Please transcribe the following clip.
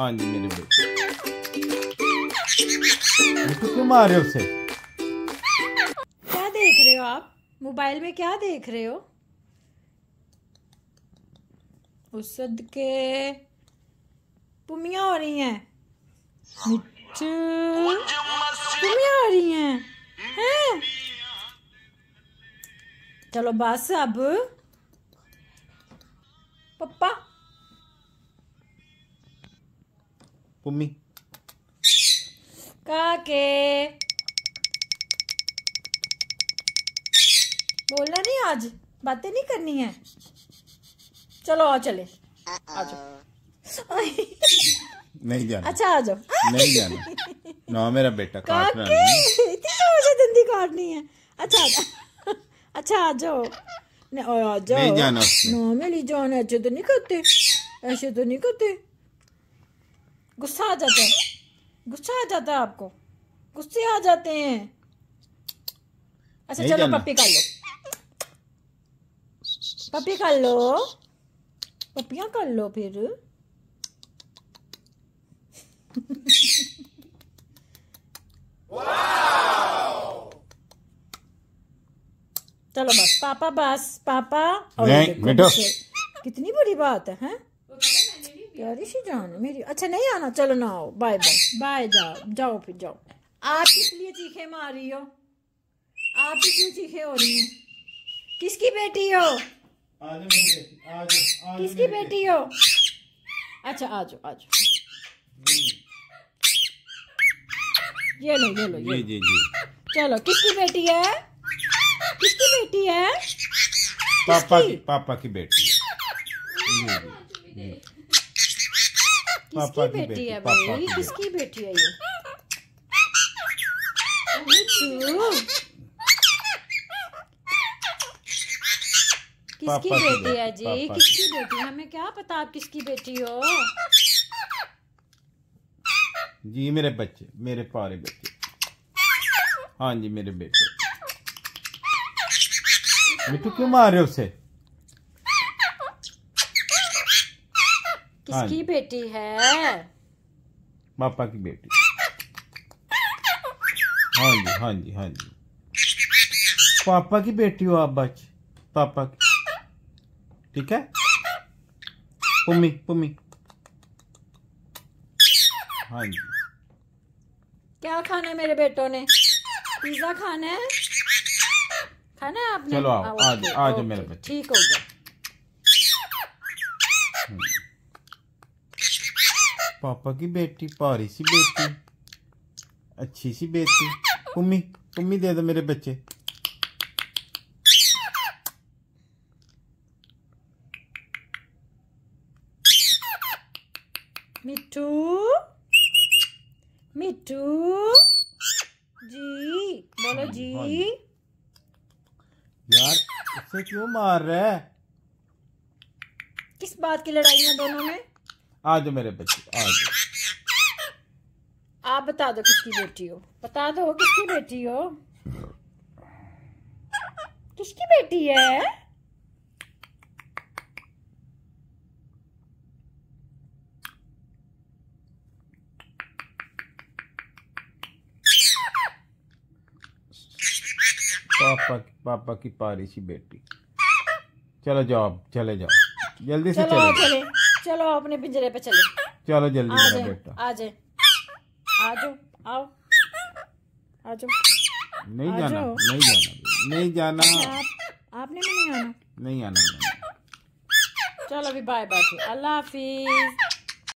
हाँ जी मेरे बेटे। तो क्यों मार रहे हो उसे? क्या देख रहे हो आप? मोबाइल में क्या देख रहे हो? उस सदके पुमियाँ हो रही हैं। मिट्टू पुमियाँ हो रही हैं। हैं? चलो बस अब। पप्पा पुम्मी काके बोलना नहीं, आज बातें नहीं करनी है। चलो आओ, चले आ जाओ। नहीं जाना। अच्छा आ जाओ। नहीं जाना ना मेरा बेटा, काटना काके नहीं। इतनी तो मुझे दंदी काटनी है। अच्छा अच्छा आ जाओ। आ जाओ। नहीं जाना उसमें। ना मेरी जान, ऐसे तो नहीं करते, ऐसे तो नहीं करते। गुस्सा आ जाता है, गुस्सा आ जाता है आपको, गुस्से आ जाते हैं। अच्छा चलो पप्पी कर लो, पप्पी कर लो, पप्पियां कर लो फिर। चलो बस पापा, बस पापा। बेटो कितनी बड़ी बात है, हैं? प्यारी सी जान मेरी। अच्छा नहीं आना, चलो ना आओ, बाय बाय बाय। जाओ जाओ फिर जाओ। आप किस लिए चीखे मार रही हो? आप ही क्यों चीखे हो रही हैं? किसकी बेटी हो? किसकी बेटी हो? अच्छा आ जाओ आ जाओ। ये लो ये लो ये। जी जी। चलो किसकी बेटी है? किसकी बेटी है? पापा की बेटी है। किसकी बेटी है भाई? किसकी बेटी है ये? किसकी बेटी है जी? किसकी बेटी है? हमें क्या पता आप किसकी बेटी हो? जी मेरे बच्चे, मेरे प्यारे बच्चे। हाँ जी मेरे बेटे। मिट्टू क्यों मार रहे हो उसे? किसकी बेटी है? पापा की बेटी। हाँ जी हाँ जी हाँ जी। पापा की बेटी हो आप बच्चे, पापा की। ठीक है पुम्मी पुम्मी। हाँ जी। क्या खाना है मेरे बेटों ने? पिज्जा खाना है? खाना है आपने? चलो आओ, आ जाओ मेरे बच्चे। ठीक हो गया। पापा की बेटी, प्यारी सी बेटी, अच्छी सी बेटी। पुम्मी पुम्मी दे दो मेरे बच्चे। मिट्टू मिट्टू जी बोलो जी। यार उससे क्यों मार रहा है? किस बात की लड़ाई है दोनों में? आ जाओ मेरे बच्चे, आ जाओ। आप बता दो किसकी बेटी हो, बता दो किसकी बेटी हो? किसकी बेटी है? पापा की प्यारी सी बेटी। चलो जाओ, चले जाओ जल्दी से। चलो चले, चलो अपने पिंजरे पे चले। चलो जल्दी मेरा बेटा। आ जाए, आ जाओ, आओ आ जाओ। नहीं जाना नहीं जाना नहीं जाना। आपने भी नहीं आना? नहीं आना। चलो अभी बाय बाय, अल्लाह हाफिज।